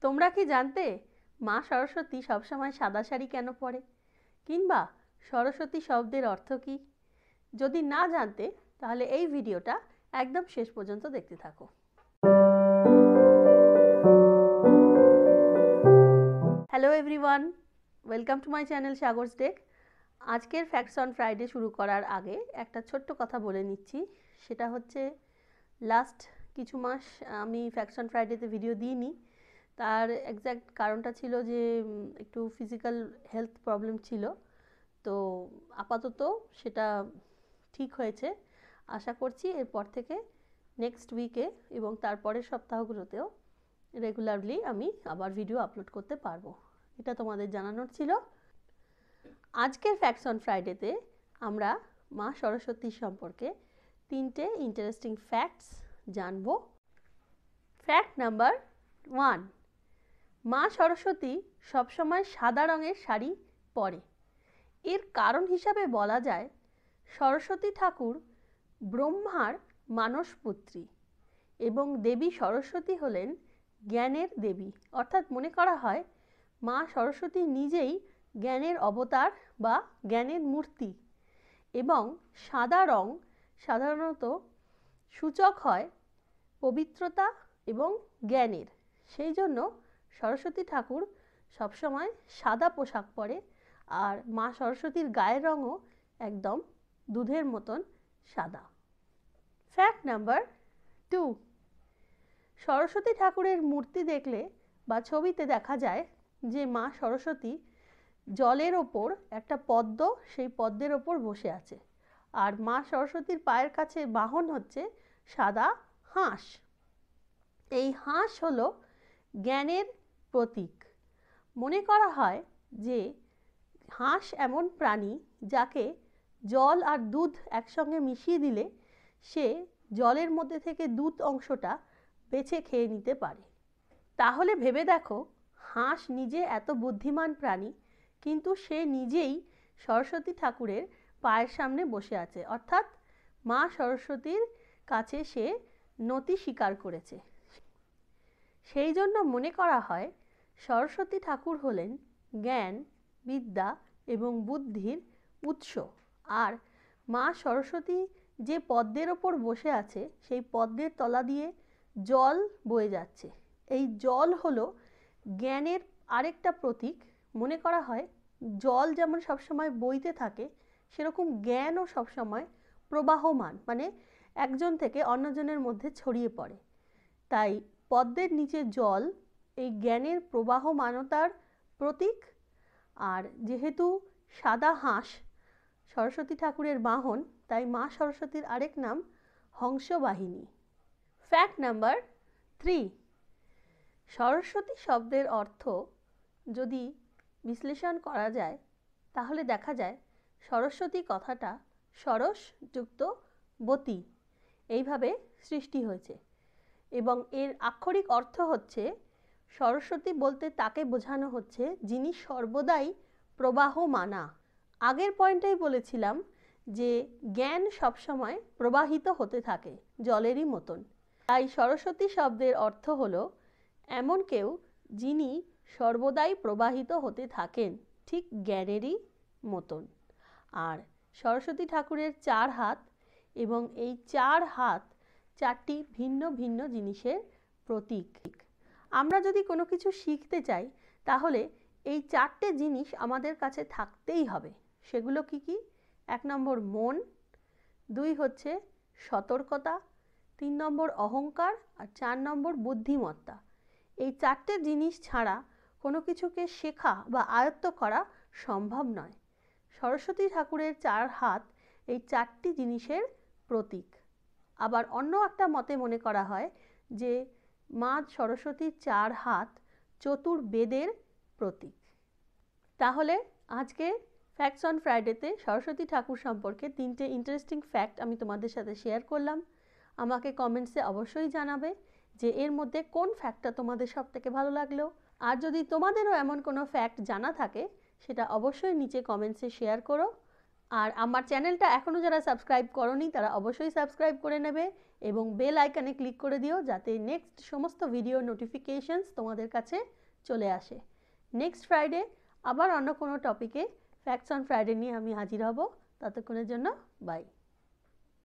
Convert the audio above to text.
তোমরা কি জানতে মা সরস্বতী সবসময় সাদা শাড়ি কেন পরে, কিংবা সরস্বতী শব্দের অর্থ কী? যদি না জানতে তাহলে এই ভিডিওটা একদম শেষ পর্যন্ত দেখতে থাকো। Hello everyone, welcome to my channel SagarsDeck। আজকের ফ্যাক্টস অন ফ্রাইডে শুরু করার আগে একটা ছোট্ট কথা বলে নিচ্ছি। সেটা হচ্ছে লাস্ট কিছু মাস আমি ফ্যাক্টস অন ফ্রাইডেতে ভিডিও দিইনি। তার এক্স্যাক্ট কারণটা ছিল যে একটু ফিজিক্যাল হেলথ প্রবলেম ছিল। তো আপাতত সেটা ঠিক হয়েছে। আশা করছি এরপর থেকে নেক্সট উইকে এবং তারপরের সপ্তাহগুলোতেও রেগুলারলি আমি আবার ভিডিও আপলোড করতে পারবো। এটা তোমাদের জানানোর ছিল। আজকের ফ্যাক্টস অন ফ্রাইডেতে আমরা মা সরস্বতীর সম্পর্কে 3টে ইন্টারেস্টিং ফ্যাক্টস জানবো। ফ্যাক্ট নাম্বার 1, মা সরস্বতী সবসময় সাদা রঙের শাড়ি পরে। এর কারণ হিসাবে বলা যায় সরস্বতী ঠাকুর ব্রহ্মার মানসপুত্রী এবং দেবী সরস্বতী হলেন জ্ঞানের দেবী। অর্থাৎ মনে করা হয় মা সরস্বতী নিজেই জ্ঞানের অবতার বা জ্ঞানের মূর্তি, এবং সাদা রং সাধারণত সূচক হয় পবিত্রতা এবং জ্ঞানের। সেই জন্য সরস্বতী ঠাকুর সবসময় সাদা পোশাক পরে, আর মা সরস্বতীর গায়ের রঙও একদম দুধের মতন সাদা। ফ্যাক্ট নাম্বার 2, সরস্বতী ঠাকুরের মূর্তি দেখলে বা ছবিতে দেখা যায় যে মা সরস্বতী জলের ওপর একটা পদ্ম, সেই পদ্মের ওপর বসে আছে, আর মা সরস্বতীর পায়ের কাছে বাহন হচ্ছে সাদা হাঁস। এই হাঁস হলো জ্ঞানের প্রতীক। মনে করা হয় যে হাঁস এমন প্রাণী যাকে জল আর দুধ একসঙ্গে মিশিয়ে দিলে সে জলের মধ্যে থেকে দুধ অংশটা বেছে খেয়ে নিতে পারে। তাহলে ভেবে দেখো, হাঁস নিজে এত বুদ্ধিমান প্রাণী, কিন্তু সে নিজেই সরস্বতী ঠাকুরের পায়ের সামনে বসে আছে, অর্থাৎ মা সরস্বতীর কাছে সে নতি স্বীকার করেছে। সেই জন্য মনে করা হয় সরস্বতী ঠাকুর হলেন জ্ঞান, বিদ্যা এবং বুদ্ধির উৎস। আর মা সরস্বতী যে পদ্মের ওপর বসে আছে সেই পদ্মের তলা দিয়ে জল বয়ে যাচ্ছে। এই জল হলো জ্ঞানের আরেকটা প্রতীক। মনে করা হয় জল যেমন সবসময় বইতে থাকে, সেরকম জ্ঞানও সবসময় প্রবাহমান, মানে একজন থেকে অন্যজনের মধ্যে ছড়িয়ে পড়ে। তাই পদ্মের নিচে জল এই জ্ঞানের প্রবাহমানতার প্রতীক। আর যেহেতু সাদা হাঁস সরস্বতী ঠাকুরের বাহন, তাই মা সরস্বতীর আরেক নাম হংসবাহিনী। ফ্যাক্ট নাম্বার 3, সরস্বতী শব্দের অর্থ যদি বিশ্লেষণ করা যায় তাহলে দেখা যায় সরস্বতী কথাটা সরস যুক্ত বতী এইভাবে সৃষ্টি হয়েছে, এবং এর আক্ষরিক অর্থ হচ্ছে সরস্বতী বলতে তাকে বোঝানো হচ্ছে যিনি সর্বদাই প্রবাহমানা। আগের পয়েন্টেই বলেছিলাম যে জ্ঞান সবসময় প্রবাহিত হতে থাকে জলেরই মতন। তাই সরস্বতী শব্দের অর্থ হলো এমন কেউ যিনি সর্বদাই প্রবাহিত হতে থাকেন, ঠিক জ্ঞানেরই মতন। আর সরস্বতী ঠাকুরের 4 হাত, এবং এই 4 হাত 4টি ভিন্ন ভিন্ন জিনিসের প্রতীক। আমরা যদি কোনো কিছু শিখতে চাই তাহলে এই 4টে জিনিস আমাদের কাছে থাকতেই হবে। সেগুলো কি কি? 1 নম্বর মন, 2 হচ্ছে সতর্কতা, 3 নম্বর অহংকার, আর 4 নম্বর বুদ্ধিমত্তা। এই 4টে জিনিস ছাড়া কোনো কিছুকে শেখা বা আয়ত্ত করা সম্ভব নয়। সরস্বতী ঠাকুরের 4 হাত এই 4টি জিনিসের প্রতীক। আবার অন্য একটা মতে মনে করা হয় যে মা সরস্বতীর 4 হাত চতুর্বেদের প্রতীক। তাহলে আজকে ফ্যাক্টস অন ফ্রাইডেতে সরস্বতী ঠাকুর সম্পর্কে 3টে ইন্টারেস্টিং ফ্যাক্ট আমি তোমাদের সাথে শেয়ার করলাম। আমাকে কমেন্টসে অবশ্যই জানাবে যে এর মধ্যে কোন ফ্যাক্টটা তোমাদের সব থেকে ভালো লাগলো। আর যদি তোমাদেরও এমন কোনো ফ্যাক্ট জানা থাকে সেটা অবশ্যই নিচে কমেন্টসে শেয়ার করো। আর আমার চ্যানেলটা এখনও যারা সাবস্ক্রাইব করোনি তারা অবশ্যই সাবস্ক্রাইব করে নেবে এবং বেল আইকনে ক্লিক করে দিও যাতে নেক্সট সমস্ত ভিডিও নোটিফিকেশনস তোমাদের কাছে চলে আসে। নেক্সট ফ্রাইডে আবার অন্য কোনো টপিকে ফ্যাক্টস অন ফ্রাইডে নিয়ে আমি হাজির হব। ততক্ষণের জন্য বাই।